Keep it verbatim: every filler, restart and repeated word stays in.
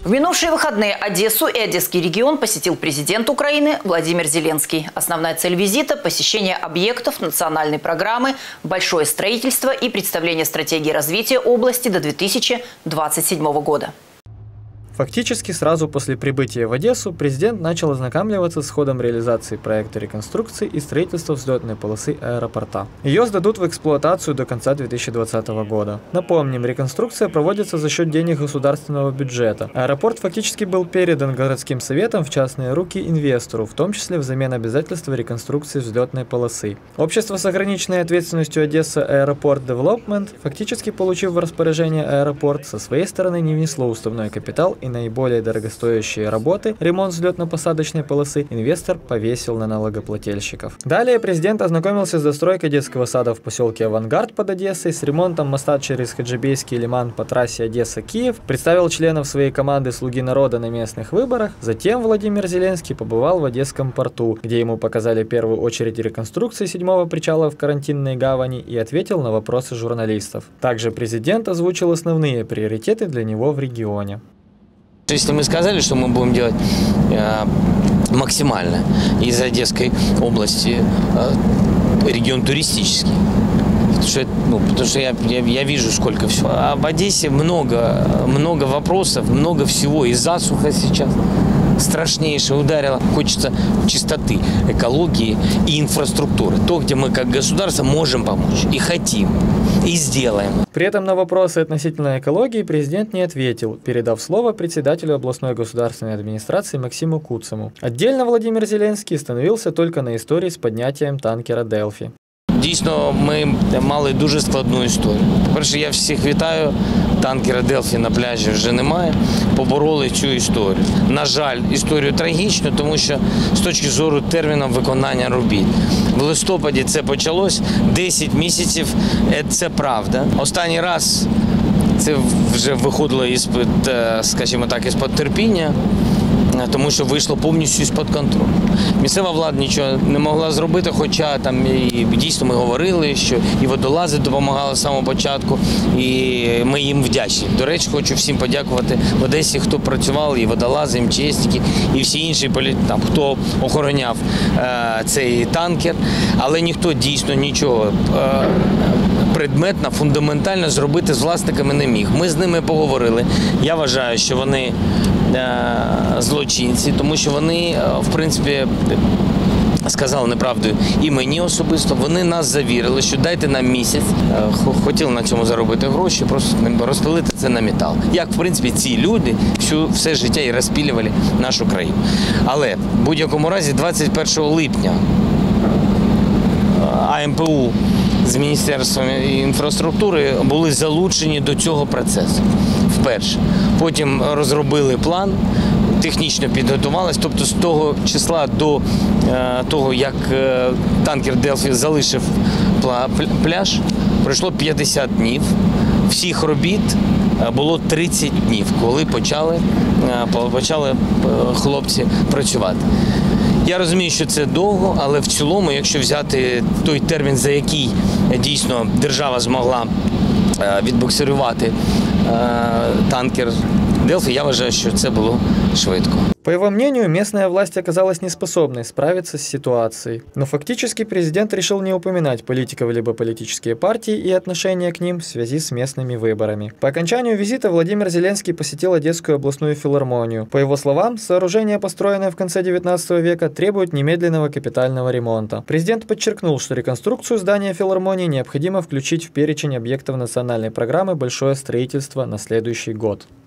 В минувшие выходные Одессу и Одесский регион посетил президент Украины Владимир Зеленский. Основная цель визита – посещение объектов национальной программы, большое строительство и представление стратегии развития области до две тысячи двадцать седьмого года. Фактически сразу после прибытия в Одессу президент начал ознакомливаться с ходом реализации проекта реконструкции и строительства взлетной полосы аэропорта. Ее сдадут в эксплуатацию до конца две тысячи двадцатого года. Напомним, реконструкция проводится за счет денег государственного бюджета. Аэропорт фактически был передан городским советом в частные руки инвестору, в том числе взамен обязательства реконструкции взлетной полосы. Общество с ограниченной ответственностью Одесса Airport Development, фактически получив в распоряжение аэропорт, со своей стороны не внесло уставной капитал и наиболее дорогостоящие работы, ремонт взлетно-посадочной полосы, инвестор повесил на налогоплательщиков. Далее президент ознакомился с достройкой детского сада в поселке Авангард под Одессой, с ремонтом моста через Хаджибейский лиман по трассе Одесса-Киев, представил членов своей команды «Слуги народа» на местных выборах. Затем Владимир Зеленский побывал в Одесском порту, где ему показали первую очередь реконструкции седьмого причала в карантинной гавани и ответил на вопросы журналистов. Также президент озвучил основные приоритеты для него в регионе. Если мы сказали, что мы будем делать э, максимально из Одесской области э, регион туристический, потому что, ну, потому что я, я, я вижу, сколько всего. А в Одессе много, много вопросов, много всего. И засуха сейчас страшнейшая ударила. Хочется чистоты, экологии и инфраструктуры. То, где мы как государство можем помочь и хотим, и сделаем. При этом на вопросы относительно экологии президент не ответил, передав слово председателю областной государственной администрации Максиму Куцему. Отдельно Владимир Зеленский остановился только на истории с поднятием танкера «Делфі». Дійсно, ми мали дуже складну історію. По-перше, я всіх вітаю, танкера «Делфі» на пляжі вже немає, побороли цю історію. На жаль, історію трагічну, тому що з точки зору терміну виконання робіт. В листопаді це почалось, десять місяців – це правда. Останній раз це вже виходило із-під, скажімо так, із-під терпіння, тому що вийшло повністю з-під контролю. Місцева влада нічого не могла зробити, хоча там і дійсно ми говорили, що і водолази допомагали з самого початку, і ми їм вдячні. До речі, хочу всім подякувати в Одесі, хто працював, і водолази, і МЧСники, і всі інші, там, хто охороняв е, цей танкер, але ніхто дійсно нічого е, предметно, фундаментально зробити з власниками не міг. Ми з ними поговорили. Я вважаю, що вони злочинці, тому що вони, в принципі, сказали неправду і мені особисто. Вони нас завірили, що дайте нам місяць. Хотіли на цьому заробити гроші, просто розпилити це на метал. Як, в принципі, ці люди всю, все життя і розпилювали нашу країну. Але, в будь-якому разі, двадцять першого липня А М П У з Міністерством інфраструктури були залучені до цього процесу вперше. Потім розробили план, технічно підготувалися, тобто з того числа до е, того, як е, танкер «Делфі» залишив пляж, пройшло п'ятдесят днів. Всіх робіт було тридцять днів, коли почали, е, почали хлопці працювати. Я розумію, що це довго, але в цілому, якщо взяти той термін, за який дійсно держава змогла відбуксирувати танкер «Делфі», я вважаю, що це було швидко. По его мнению, местная власть оказалась неспособной справиться с ситуацией. Но фактически президент решил не упоминать политиков либо политические партии и отношения к ним в связи с местными выборами. По окончанию визита Владимир Зеленский посетил Одесскую областную филармонию. По его словам, сооружение, построенное в конце девятнадцатого века, требует немедленного капитального ремонта. Президент подчеркнул, что реконструкцию здания филармонии необходимо включить в перечень объектов национальной программы «Большое строительство» на следующий год.